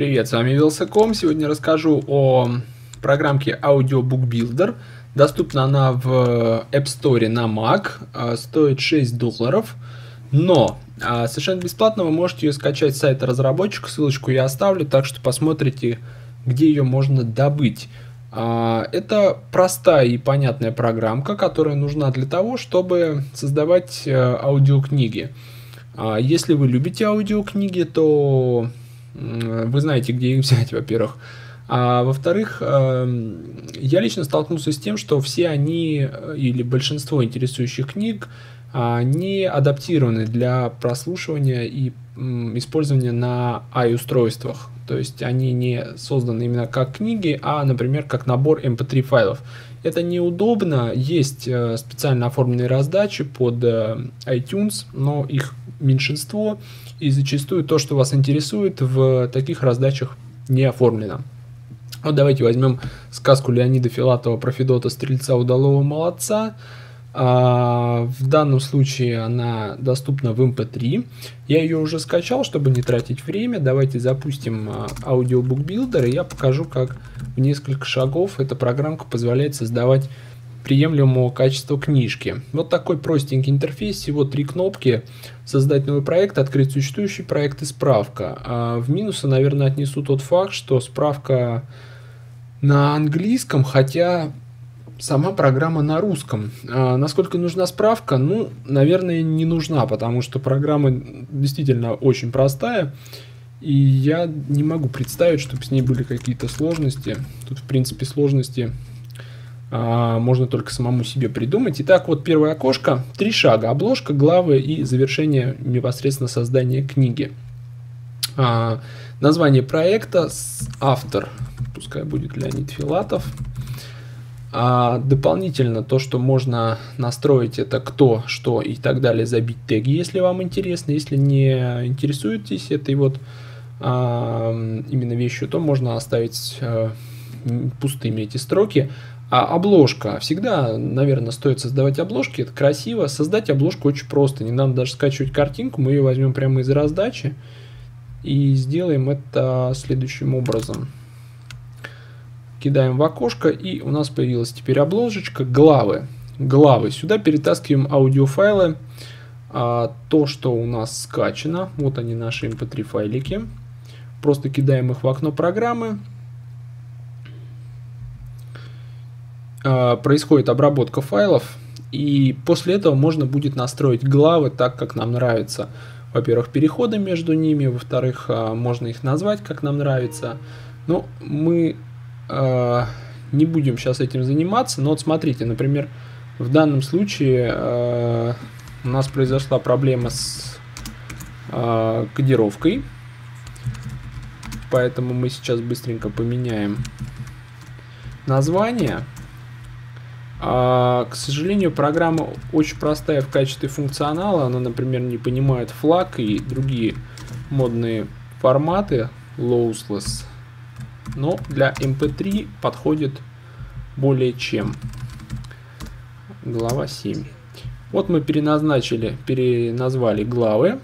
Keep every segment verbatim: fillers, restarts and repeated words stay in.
Привет, с вами Вилсаком. Сегодня расскажу о программке Audiobook Builder. Доступна она в App Store на Mac, стоит шесть долларов, но совершенно бесплатно вы можете ее скачать с сайта разработчика, ссылочку я оставлю, так что посмотрите, где ее можно добыть. Это простая и понятная программка, которая нужна для того, чтобы создавать аудиокниги. Если вы любите аудиокниги, то вы знаете, где их взять, во-первых. А во-вторых, я лично столкнулся с тем, что все они, или большинство интересующих книг, не адаптированы для прослушивания и использования на i-устройствах. То есть они не созданы именно как книги, а, например, как набор эм пэ три файлов. Это неудобно, есть специально оформленные раздачи под iTunes, но их меньшинство, и зачастую то, что вас интересует, в таких раздачах не оформлено. Вот давайте возьмем сказку Леонида Филатова про Федота Стрельца Удалого Молодца. А, в данном случае она доступна в эм пэ три. Я ее уже скачал, чтобы не тратить время. Давайте запустим Audiobook Builder, и я покажу, как в несколько шагов эта программка позволяет создавать приемлемого качества книжки. Вот такой простенький интерфейс, всего три кнопки: создать новый проект, открыть существующий проект и справка. А в минусы, наверное, отнесу тот факт, что справка на английском, хотя сама программа на русском. А насколько нужна справка? Ну, наверное, не нужна, потому что программа действительно очень простая, и я не могу представить, чтобы с ней были какие-то сложности. Тут, в принципе, сложности а, можно только самому себе придумать. Итак, вот первое окошко, три шага: обложка, главы и завершение непосредственно создания книги. А, название проекта, автор, пускай будет Леонид Филатов. А дополнительно то, что можно настроить, это кто, что и так далее, забить теги, если вам интересно. Если не интересуетесь этой вот а, именно вещью, то можно оставить а, пустыми эти строки. А обложка. Всегда, наверное, стоит создавать обложки. Это красиво. Создать обложку очень просто. Не надо даже скачивать картинку. Мы ее возьмем прямо из раздачи и сделаем это следующим образом. Кидаем в окошко, и у нас появилась теперь обложечка. Главы. Главы. Сюда перетаскиваем аудиофайлы. А, то, что у нас скачано. Вот они, наши эм пэ три файлики. Просто кидаем их в окно программы. А, происходит обработка файлов. И после этого можно будет настроить главы так, как нам нравится. Во-первых, переходы между ними. Во-вторых, а, можно их назвать, как нам нравится. Но мы не будем сейчас этим заниматься, но вот смотрите, например, в данном случае э, у нас произошла проблема с э, кодировкой, поэтому мы сейчас быстренько поменяем название. А, к сожалению, программа очень простая в качестве функционала, она, например, не понимает флаг и другие модные форматы lossless. Но для эм пэ три подходит более чем. Глава семь. Вот мы переназначили, переназвали главы.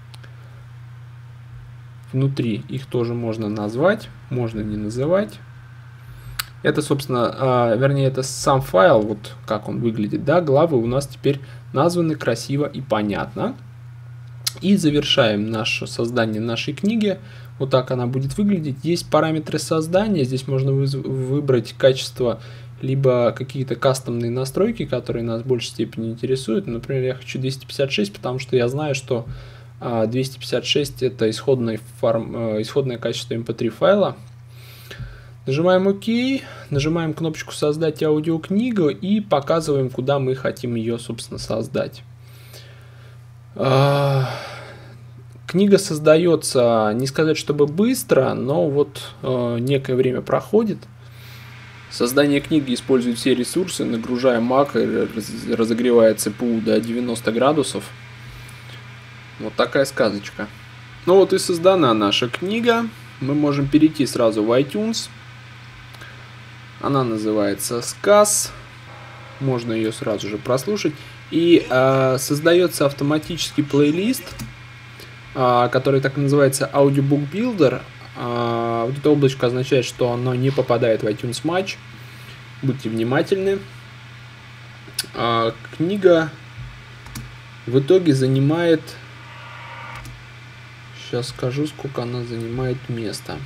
Внутри их тоже можно назвать, можно не называть. Это, собственно, а, вернее, это сам файл, вот как он выглядит. Да, главы у нас теперь названы красиво и понятно. И завершаем наше создание нашей книги. Вот так она будет выглядеть. Есть параметры создания. Здесь можно выбрать качество, либо какие-то кастомные настройки, которые нас в большей степени интересуют. Например, я хочу двести пятьдесят шесть, потому что я знаю, что двести пятьдесят шесть это исходный форм, исходное качество эм пэ три файла. Нажимаем ОК, нажимаем кнопочку «Создать аудиокнигу» и показываем, куда мы хотим ее, собственно, создать. Книга создается, не сказать, чтобы быстро, но вот э, некое время проходит. Создание книги использует все ресурсы, нагружая Mac и разогревая цэ пэ у до девяноста градусов. Вот такая сказочка. Ну вот и создана наша книга. Мы можем перейти сразу в iTunes. Она называется «Сказ». Можно ее сразу же прослушать. И э, создается автоматический плейлист, который так называется Audiobook Builder. Вот это облачко означает, что оно не попадает в iTunes Match. Будьте внимательны. Книга в итоге занимает... Сейчас скажу, сколько она занимает места.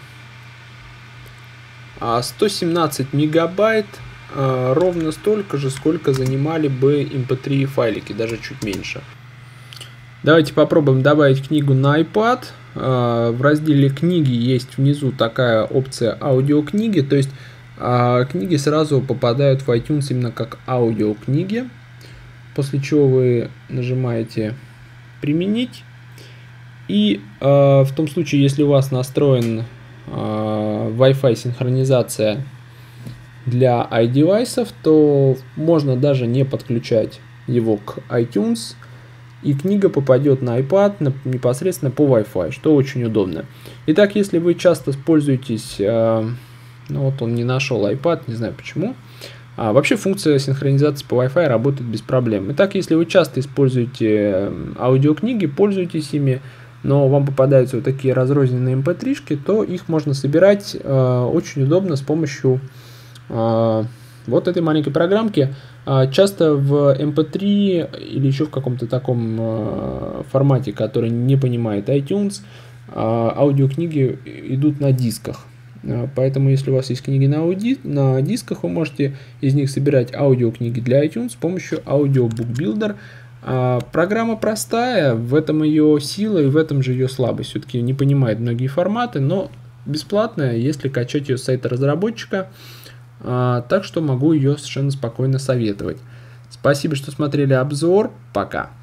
сто семнадцать мегабайт, ровно столько же, сколько занимали бы эм пэ три файлики, даже чуть меньше. Давайте попробуем добавить книгу на iPad. В разделе книги есть внизу такая опция аудиокниги, то есть книги сразу попадают в iTunes именно как аудиокниги. После чего вы нажимаете «Применить». И э, в том случае, если у вас настроен э, Wi-Fi синхронизация для iDevice, то можно даже не подключать его к iTunes, и книга попадет на iPad на, непосредственно по Wi-Fi, что очень удобно. Итак, если вы часто пользуетесь, э, ну вот он не нашел iPad, не знаю почему. А, вообще функция синхронизации по Wi-Fi работает без проблем. Итак, если вы часто используете аудиокниги, пользуетесь ими, но вам попадаются вот такие разрозненные эм пэ три-шки, то их можно собирать э, очень удобно с помощью э, вот этой маленькой программки. Э, часто в эм пэ три или еще в каком-то таком э, формате, который не понимает iTunes, э, аудиокниги идут на дисках. Э, поэтому если у вас есть книги на, ауди, на дисках, вы можете из них собирать аудиокниги для iTunes с помощью Audio Book Builder. А, программа простая, в этом ее сила и в этом же ее слабость. Все-таки не понимает многие форматы, но бесплатная, если качать ее с сайта разработчика. А, так что могу ее совершенно спокойно советовать. Спасибо, что смотрели обзор. Пока.